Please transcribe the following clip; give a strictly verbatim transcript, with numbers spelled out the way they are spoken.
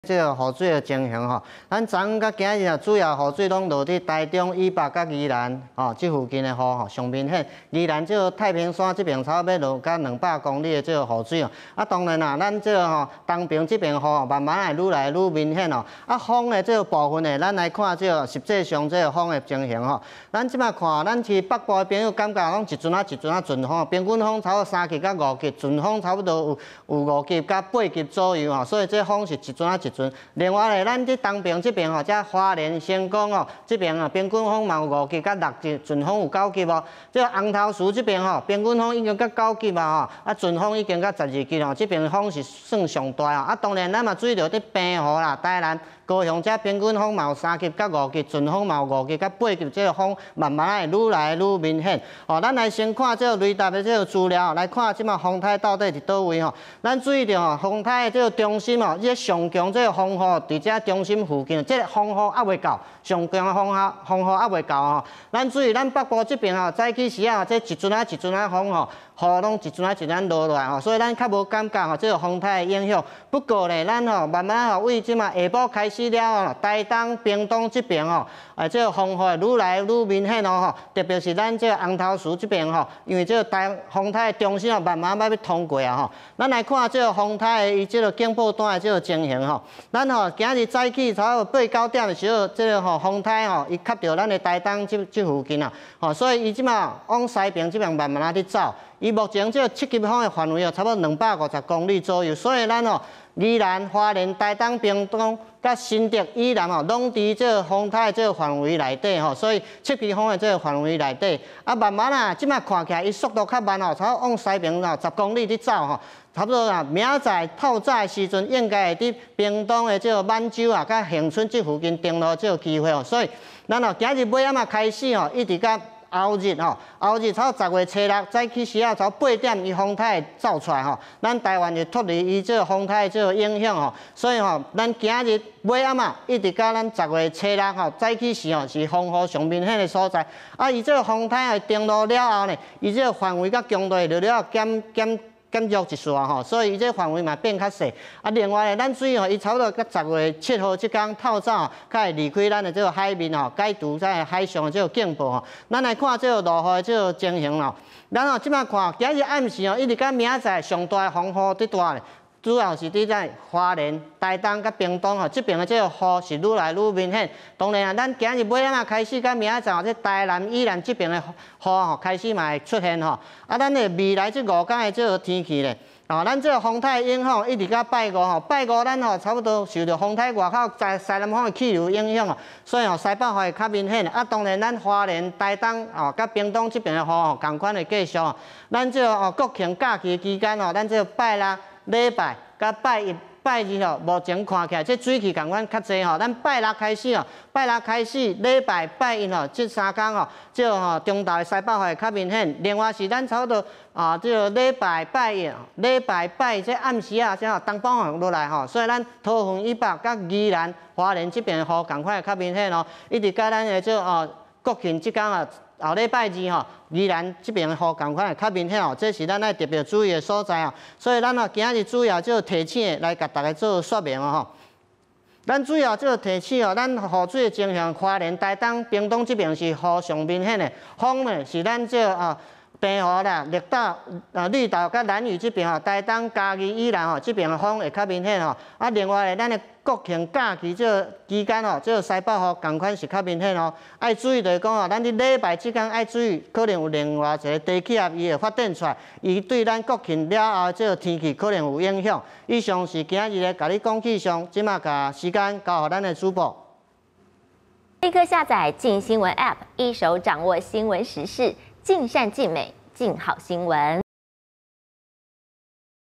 这个雨水的情形吼，咱昨昏甲今日啊，主要雨水拢落伫台中、以北甲宜兰吼，这附近的雨吼上明显。宜兰这个太平山这边差不多落甲两百公里的这个雨水哦。啊，当然啦，咱这个吼东平这边雨吼，慢慢来愈来愈明显哦。啊，风的这个部分呢，咱来看这个实际上这个风的情形吼。咱即摆看，咱去北部的朋友感觉拢一阵啊一阵啊阵风，平均风差不多三级到五级，阵风差不多有有五级到八级左右吼。所以这风是一阵啊一阵。另外咧，咱这东平这边吼，这花莲、成功哦，这边啊平均风嘛有五级到六级，阵风有九级哦。这红头树这边吼，平均风已经到九级嘛吼，啊阵风已经到十二级吼，这边风是算上大哦。啊，当然咱嘛注意到啲平湖啦、台南、高雄这平均风嘛有三级到五级，阵风嘛有五级到八级，这个风慢慢来愈来愈明显。哦，咱来先看这个雷达的这个资料，来看即马风台到底伫倒位吼。咱注意到吼，风台的这个中心哦，这上强这个风雨伫这中心附近，这个风雨还未到，上强的风雨风雨还未到吼。咱注意，咱北部这边吼，早起时啊，这一阵啊一阵啊风吼。雨拢一阵啊一阵落落来吼，所以咱较无感觉吼，这个风台的影响。不过咧，咱吼慢慢吼，为即马下晡开始了吼，台东、屏东这边吼，啊，这个风雨愈来愈明显哦吼。特别是咱这个红头树这边吼，因为这个台风台的中心啊，慢慢要要通过啊吼。咱来看这个风台的伊这个警报单的这个情形吼。咱吼今日早起差不多八九点的时候，这个吼风台吼，伊吸到咱的台东这这附近啊，吼，所以伊即马往西边这边慢慢啊伫走。伊目前这个七级风的范围哦，差不多两百五十公里左右，所以咱哦，宜兰、花莲、台东、屏东、甲新竹、以南哦，拢伫这个风台这个范围内底吼，所以七级风的这个范围内底，啊，慢慢啊，即摆看起来伊速度较慢哦，差不多往西边哦，十公里伫走吼。差不多啊，明仔透早的时阵，应该会伫屏东的这个满洲啊、甲恒春这附近登陆这个机会哦，所以咱哦，今日尾暗啊开始哦，一直到后日吼，后日差不多十月初六早起时啊，差不多八点，伊风台会走出来吼，咱台湾就脱离伊这个风台这个影响吼，所以吼，咱今日尾暗啊，一直到咱十月初六吼，早起时吼是风雨上明显的所在，啊，伊这个风台会登陆了后呢，伊这个范围甲强度会了了减减。减弱一丝吼，所以伊这范围嘛变较细。啊，另外咧，咱注意吼，伊差不多到十月七号即天透早，才会离开咱的这个海面吼，解除在海上的这个警报吼。咱来看这个落雨的这个情形咯。咱吼即摆看，今日暗时吼，一直到明仔上大的风雨伫大咧。主要是伫在花莲、台东甲屏东吼，这边的这个雨是愈来愈明显。当然啊，咱今日尾仔开始，甲明仔载，这台南、宜兰这边的雨吼开始嘛会出现吼。啊，咱的未来这五天的这个天气咧，哦，咱这个风台影响一直到拜五吼，拜五咱吼差不多受到风台外口在西南风的气流影响哦，所以吼西北风会较明显。啊，当然咱花莲、台东哦，甲屏东这边的雨吼，同款的继续。咱这个哦国庆假期期间哦，咱这个拜六。礼拜甲拜一、拜二吼，目前看起来这水气共阮较济吼。咱拜六开始哦，拜六开始，礼拜、拜一吼，这三天吼，这吼中昼的西北风会较明显。另外是咱差不多啊，这个礼拜、拜一、礼拜、拜一这暗时啊，这吼东北风落来吼，所以咱桃园以北甲宜兰、花莲这边的雨共款会较明显哦，一直到咱的这哦国庆即天啊。后礼拜二吼，宜兰这边的雨共款会较明显哦，这是咱爱特别注意的所在哦。所以咱哦，今日主要就提醒来甲大家做说明哦吼。咱主要就提醒哦，咱雨水的情形，花莲、台东、屏东这边是雨上明显的，风呢是咱这啊。平湖啦、绿岛、啊绿岛甲兰屿这边吼，台东、嘉义、宜兰吼，这边的风会较明显吼。啊，另外咧，咱的国庆假期这个期间吼，这个西北风同款是较明显哦。爱注意就是讲哦，咱伫礼拜即天爱注意，可能有另外一个低气压伊会发展出来，伊对咱国庆了后这个天气可能有影响。以上是今日咧，甲你讲气象，即马甲时间交互咱的主播。 立刻下载镜新闻 App， 一手掌握新闻时事。尽善尽美，尽好新闻。